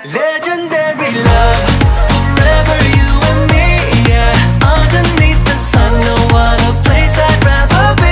Legendary love, forever you and me, yeah. Underneath the sun, no other place I'd rather be.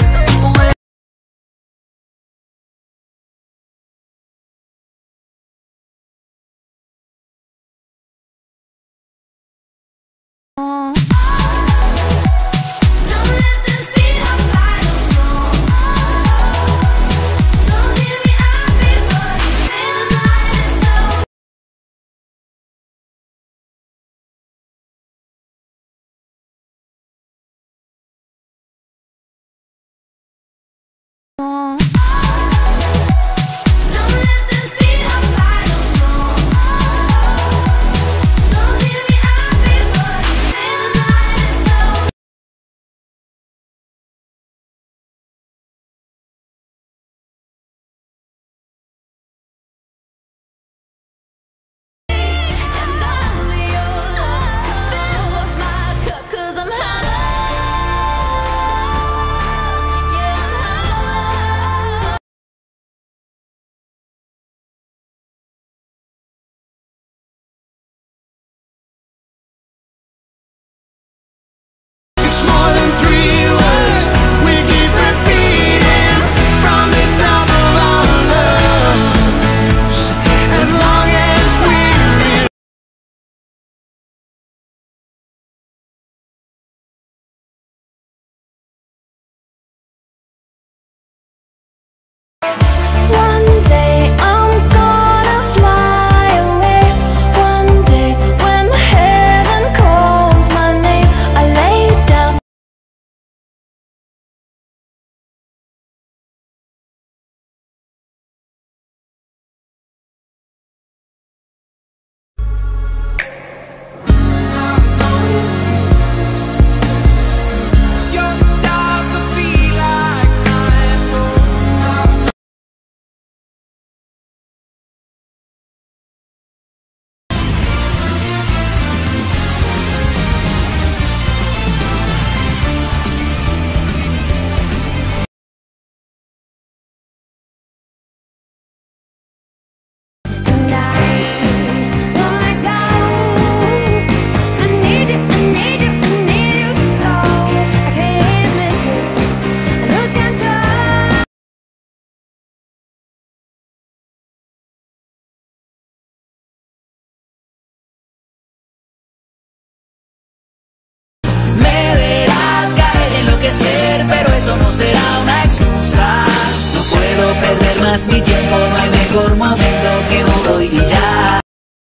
Pero eso no será una excusa. No puedo perder más mi tiempo, no hay mejor momento que hoy y ya.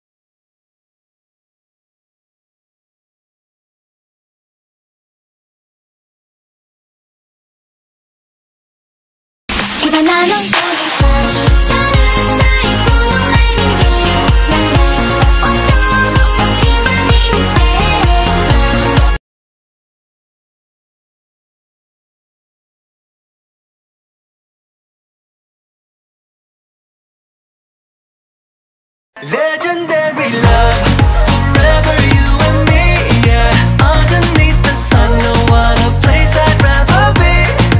Legendary love, forever you and me, yeah. Underneath the sun, no other place I'd rather be.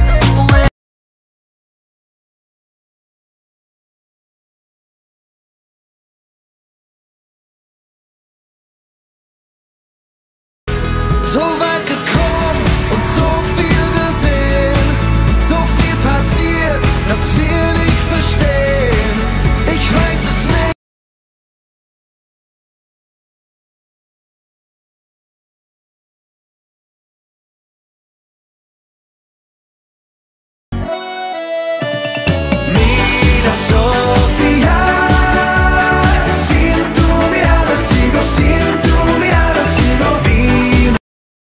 So weit gekommen und so viel gesehen, so viel passiert, dass wir nicht verstehen. Ich weiß es nicht. Mira, Sofía, sin tu mirada sigo, sin tu mirada sigo vivo.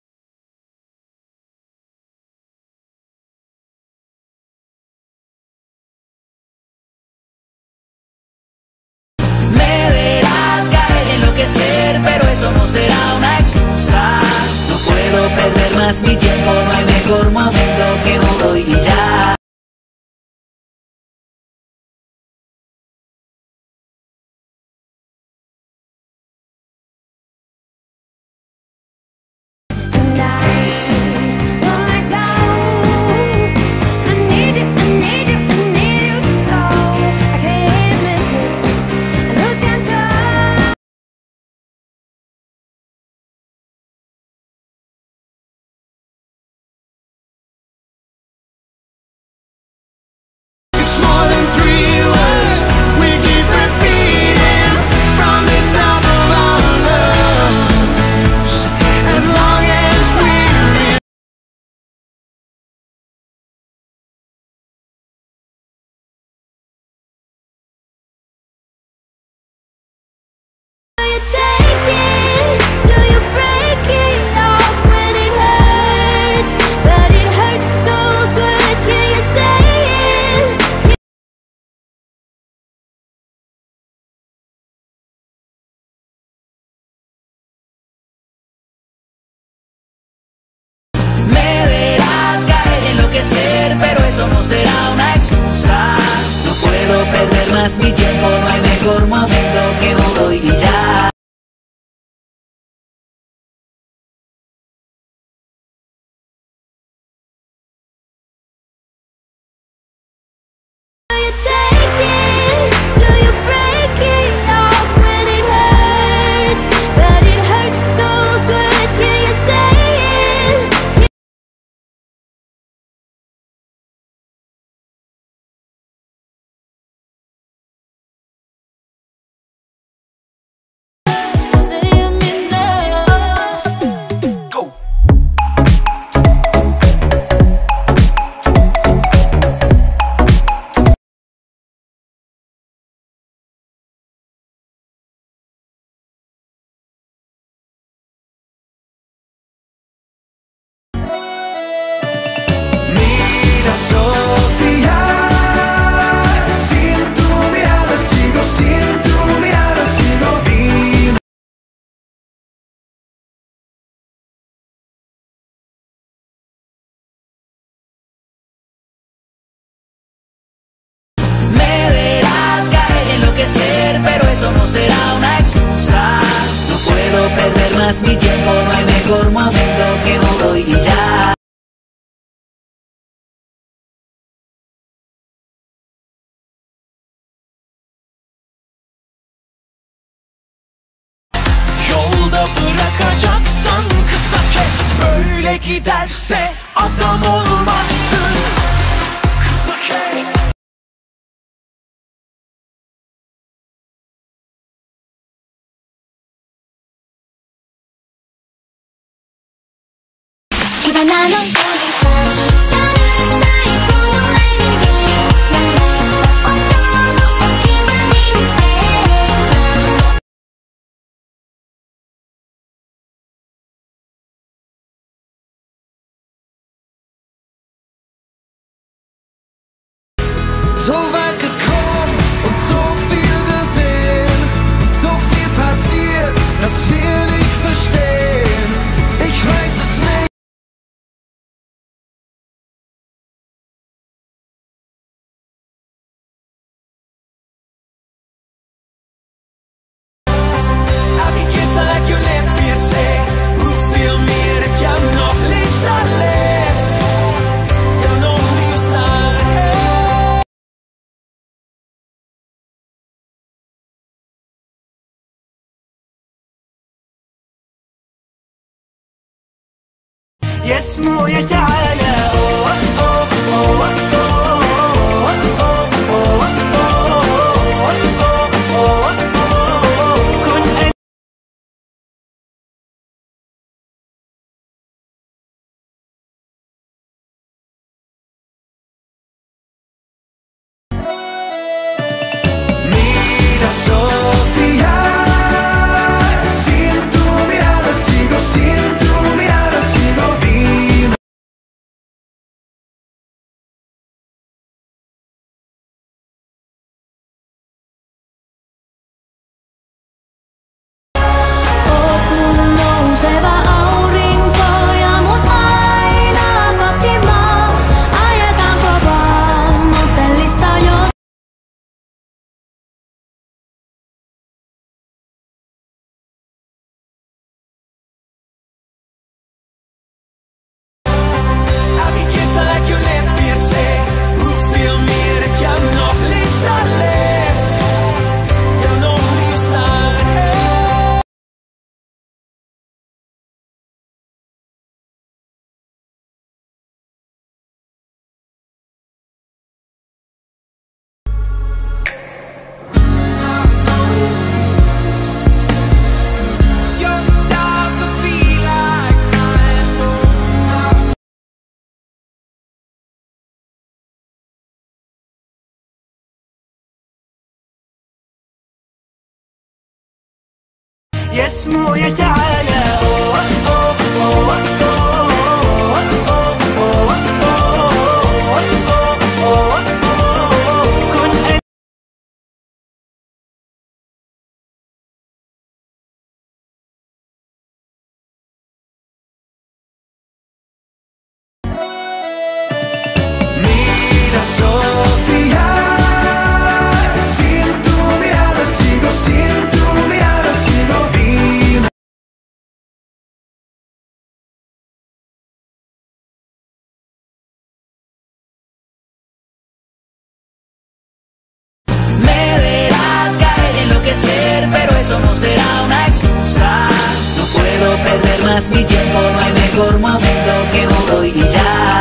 Me verás caer y enloquecer, pero eso no será una excusa. No puedo perder más mi tiempo, no hay mejor momento que hoy y ya. I need you so I can't resist. I lose control. más mi tiempo, no hay mejor momento que hoy y ya. Pero eso no será una excusa. No puedo perder más mi tiempo, no hay mejor momento que hoy y ya. Yolda bırakacaksan kısa kes. Böyle giderse adam olmazsın. Kısa kes. 나는 So weit gekommen und so viel gesehen, so viel passiert, dass wir nicht verstehen. Ich weiß es nicht. يسمو يتعالى يسمو يتعالى Mira Sofía, eso no será una excusa. No puedo perder más mi tiempo, no hay mejor momento que hoy y ya.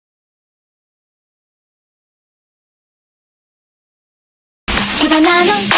나는